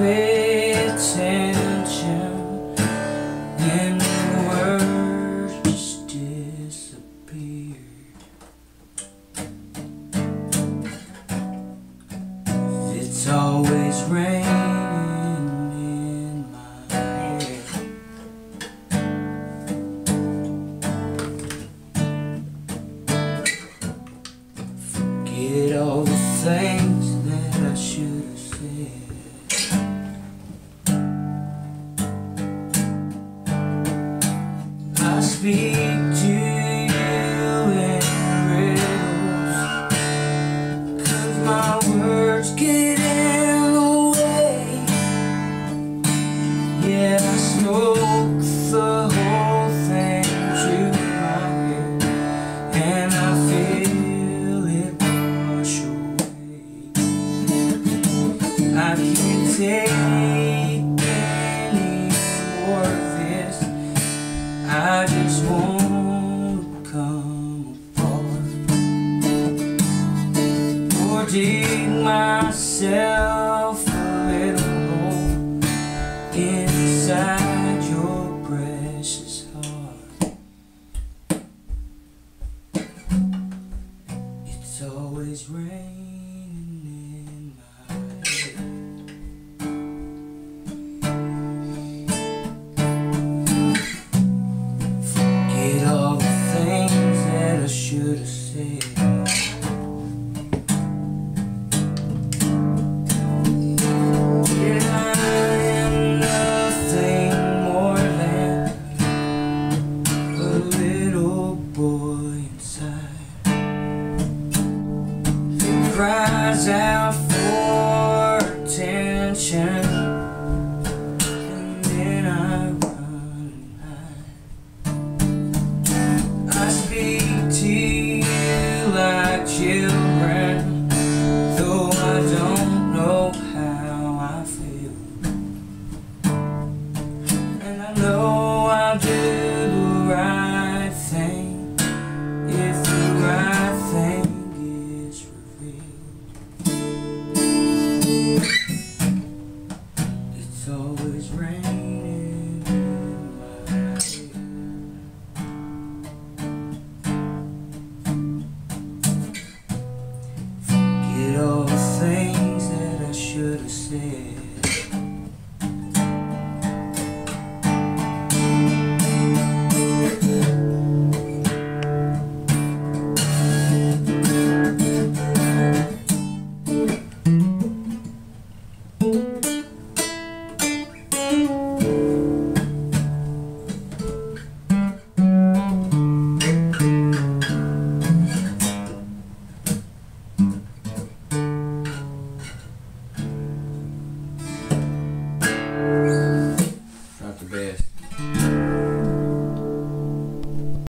pay attention, and the words just disappeared. It's always raining in my head. Forget all the things that I should have said. I speak to you in riddles, 'cause my words get in the way. Yeah, I smoke the whole thing to my head, and I feel it wash away. I can't take any more of this. I just want to come apart, or dig myself a little hole inside your precious heart. It's always raining in my head. All the things that I should have said. Yeah, I am nothing more than a little boy inside who cries out for attention, and then I run and hide. I speak to you like children, though I don't know how I feel. And I know I'll do the right thing if the right thing is revealed. It's always raining in my head. All the things that I should have said.